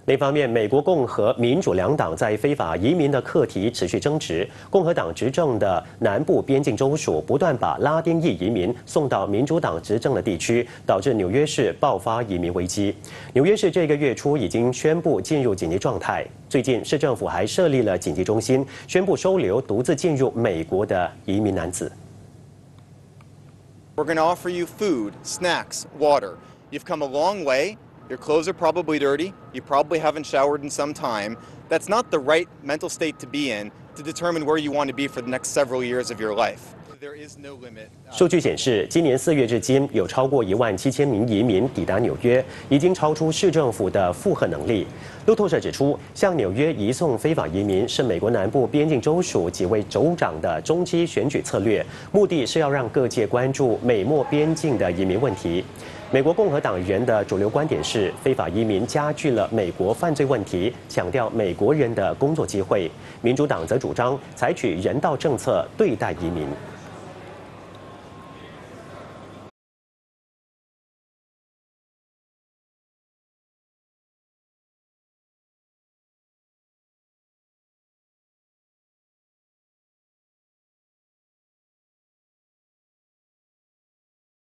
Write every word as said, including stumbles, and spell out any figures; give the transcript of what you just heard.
另一方面，美国共和、民主两党在非法移民的课题持续争执。共和党执政的南部边境州属不断把拉丁裔移民送到民主党执政的地区，导致纽约市爆发移民危机。纽约市这个月初已经宣布进入紧急状态。最近，市政府还设立了紧急中心，宣布收留独自进入美国的移民男子。 We're going to offer you food, snacks, water. You've come a long way. Your clothes are probably dirty. You probably haven't showered in some time. That's not the right mental state to be in to determine where you want to be for the next several years of your life. There is no limit. 数据显示，今年四月至今，有超过一万七千名移民抵达纽约，已经超出市政府的负荷能力。路透社指出，向纽约移送非法移民是美国南部边境州属几位州长的中期选举策略，目的是要让各界关注美墨边境的移民问题。美国共和党人的主流观点是，非法移民加剧了美国犯罪问题，强调美国人的工作机会。民主党则主张采取人道政策对待移民。